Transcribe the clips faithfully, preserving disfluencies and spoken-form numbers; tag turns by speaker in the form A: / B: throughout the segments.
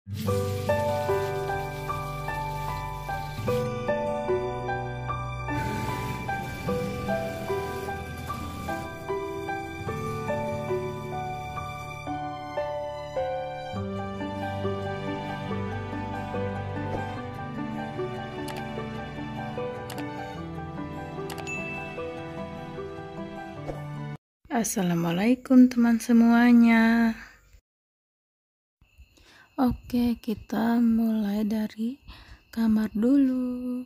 A: Assalamualaikum teman semuanya. Oke, kita mulai dari kamar dulu.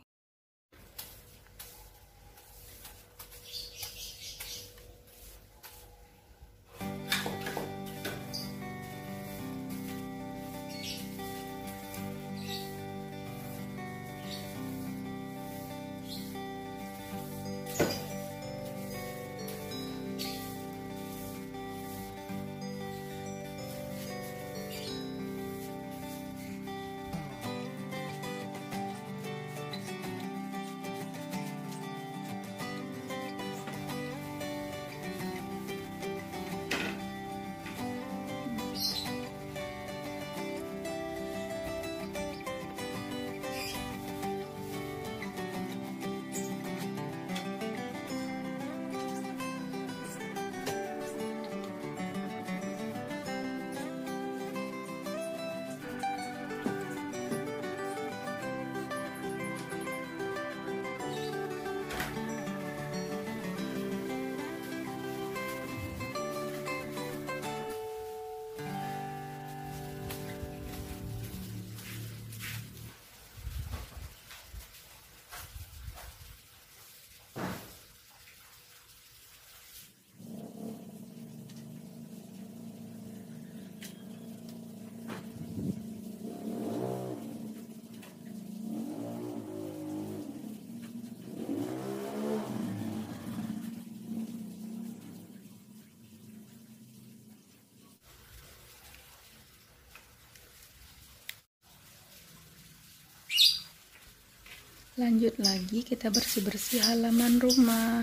A: Lanjut lagi, kita bersih-bersih halaman rumah.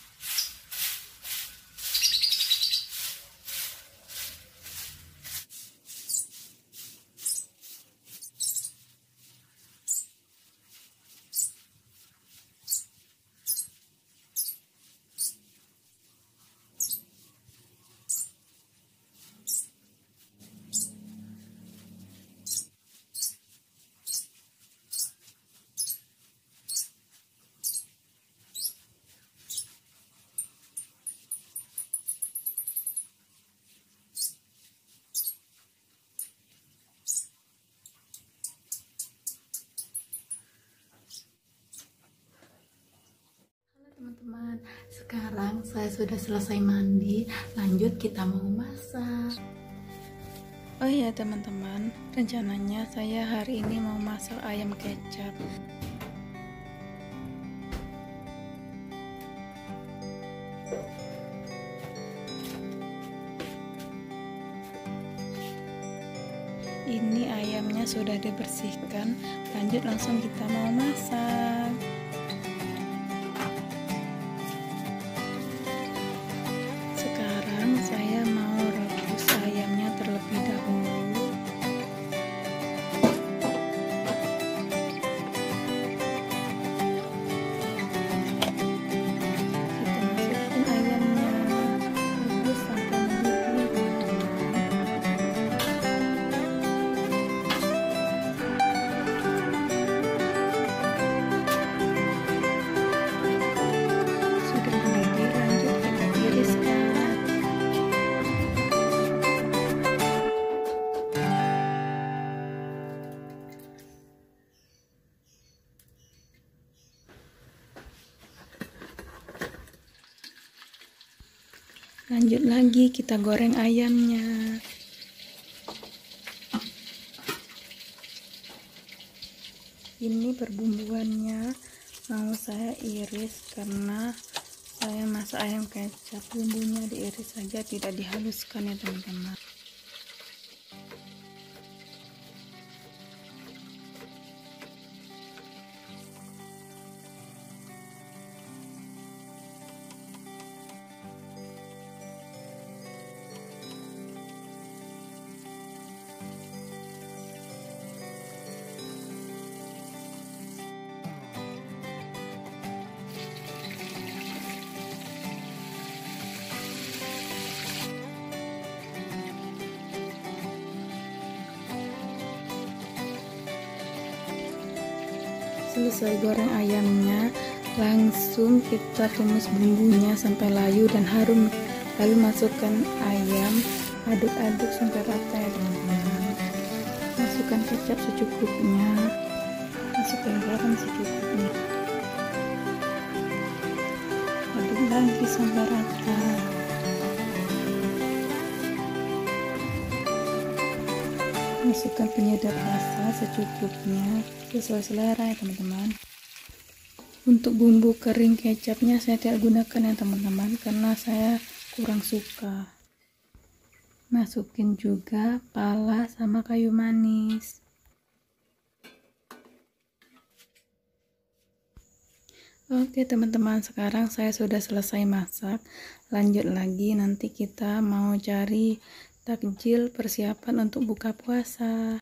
A: Teman-teman, sekarang saya sudah selesai mandi, lanjut kita mau masak. Oh iya teman-teman, rencananya saya hari ini mau masak ayam kecap. Ini ayamnya sudah dibersihkan, lanjut langsung kita mau masak. Saya mau rebus ayamnya terlebih dahulu. Kita masukin ayamnya, rebus sampai mendidih. Sudah mendidih, lanjut kita tiriskan. Lanjut lagi, kita goreng ayamnya. Ini perbumbuannya mau saya iris karena saya masak ayam kecap, bumbunya diiris saja, tidak dihaluskan ya teman-teman. Selesai goreng ayamnya, langsung kita tumis bumbunya sampai layu dan harum, lalu masukkan ayam, aduk-aduk sampai rata ya teman-teman. Masukkan kecap secukupnya, masukkan garam secukupnya, aduk lagi sampai rata. Masukkan penyedap rasa secukupnya, sesuai selera ya teman-teman. Untuk bumbu kering kecapnya saya tidak gunakan ya teman-teman, karena saya kurang suka. Masukin juga pala sama kayu manis. Oke teman-teman, sekarang saya sudah selesai masak. Lanjut lagi, nanti kita mau cari takjil persiapan untuk buka puasa.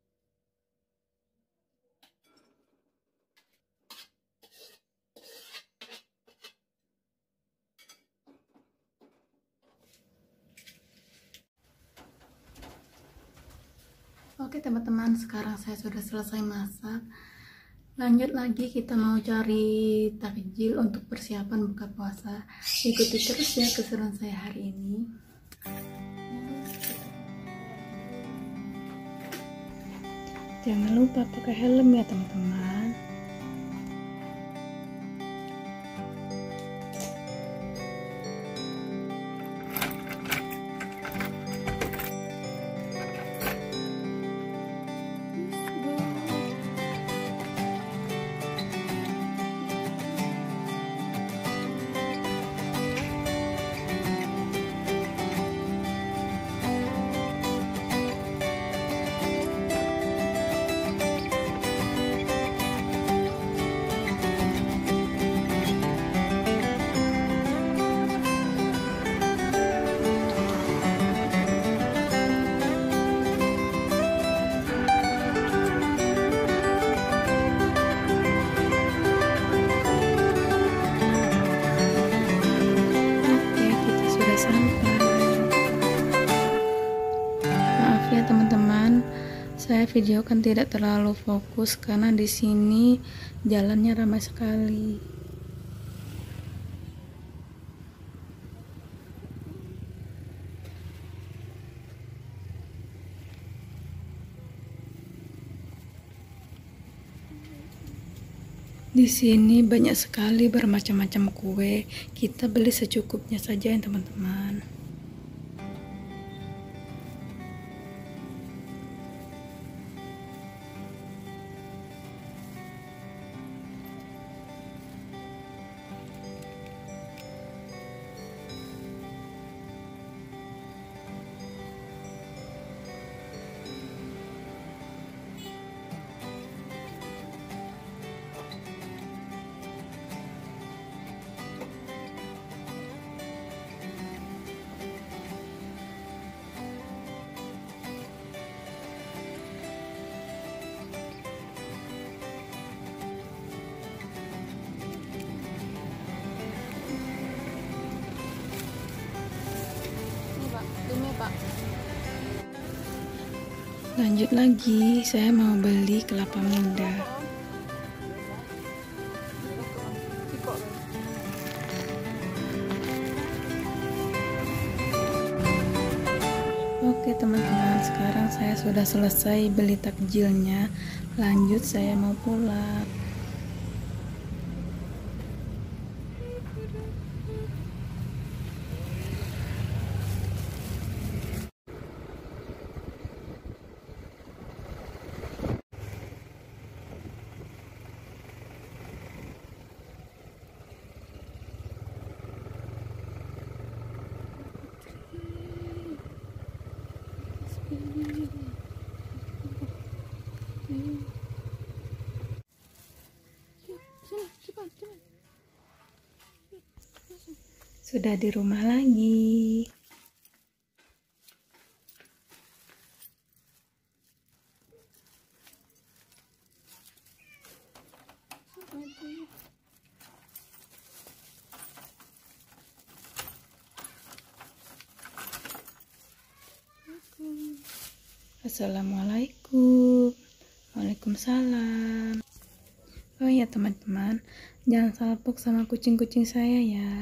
A: Oke teman-teman, sekarang saya sudah selesai masak. Lanjut lagi, kita mau cari takjil untuk persiapan buka puasa. Ikuti terus ya keseruan saya hari ini. Jangan lupa pakai helm ya teman-teman. Ya teman-teman, saya videokan tidak terlalu fokus karena di sini jalannya ramai sekali. Di sini banyak sekali bermacam-macam kue. Kita beli secukupnya saja ya teman-teman. Lanjut lagi, saya mau beli kelapa muda. Oke teman-teman, sekarang saya sudah selesai beli takjilnya. Lanjut saya mau pulang. Sudah di rumah lagi. Assalamualaikum. Waalaikumsalam. Oh ya teman-teman, jangan salpok sama kucing-kucing saya ya.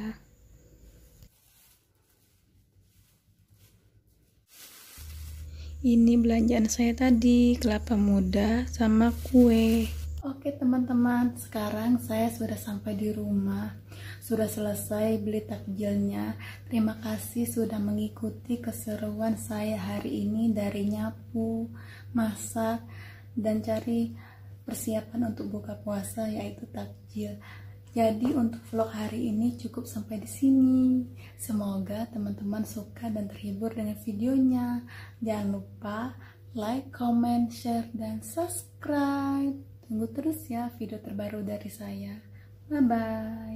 A: Ini belanjaan saya tadi, kelapa muda sama kue. Oke teman-teman, sekarang saya sudah sampai di rumah. Sudah selesai beli takjilnya. Terima kasih sudah mengikuti keseruan saya hari ini dari nyapu, masak, dan cari persiapan untuk buka puasa yaitu takjil. Jadi untuk vlog hari ini cukup sampai di sini. Semoga teman-teman suka dan terhibur dengan videonya. Jangan lupa like, comment, share, dan subscribe. Tunggu terus ya video terbaru dari saya. Bye bye.